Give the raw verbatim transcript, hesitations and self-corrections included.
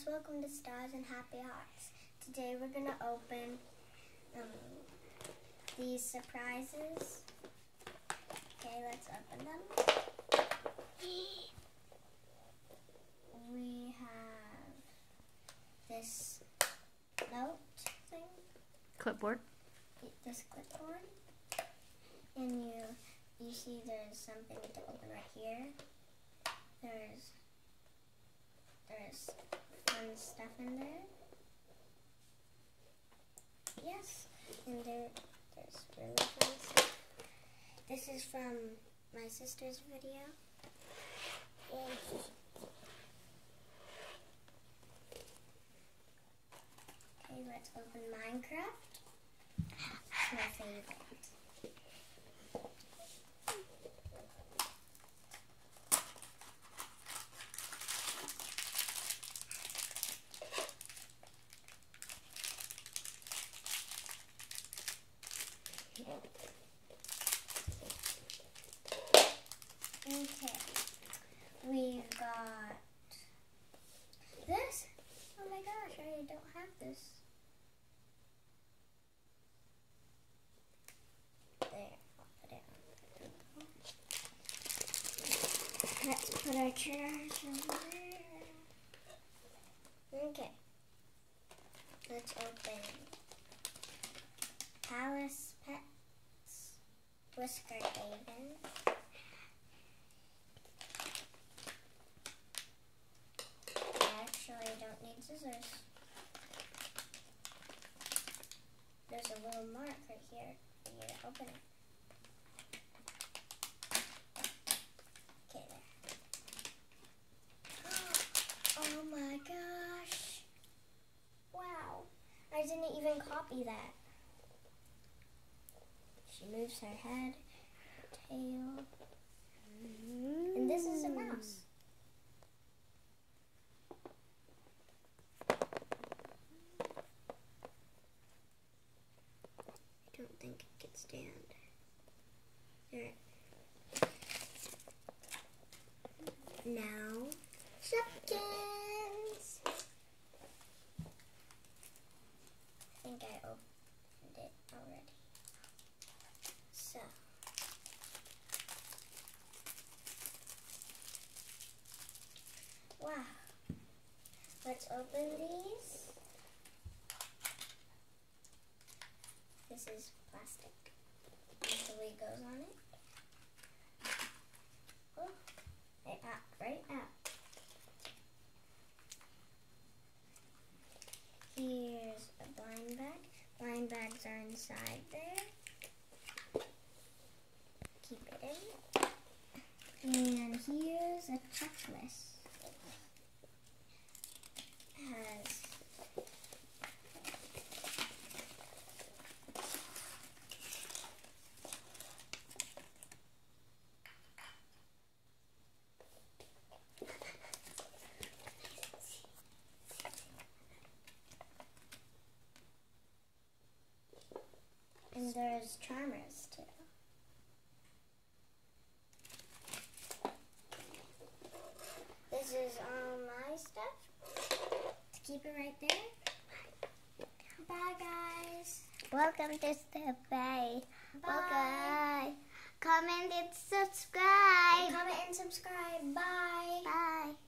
welcome to Stars and Happy Hearts. Today we're going to open um, these surprises. Okay, let's open them. We have this note thing. Clipboard. This clipboard. And you, you see there's something to open right here. There's There's fun stuff in there. Yes, and there, there's really fun stuff. This is from my sister's video. Okay, let's open Minecraft. It's my favorite. Okay, we've got this. Oh my gosh, I don't have this. There, I'll put it on. Let's put our chairs over there. Okay, let's open Palace Pets Whisker Haven. I don't need scissors. There's a little mark right here for you to open it. Okay, there. Oh my gosh. Wow. I didn't even copy that. She moves her head, tail. And this is a mouse. I don't think it can stand. There. Now, Shopkins. I think I opened it already. So, wow. Let's open these. This is plastic. The lid goes on it. Oh, it popped right out. Here's a blind bag. Blind bags are inside there. Keep it in. And here's a checklist. It has And there's charmers too. This is all my stuff. To keep it right there. Bye guys. Welcome to Step Bye. Bye. Bye. Comment and subscribe. Comment and subscribe. Bye. Bye.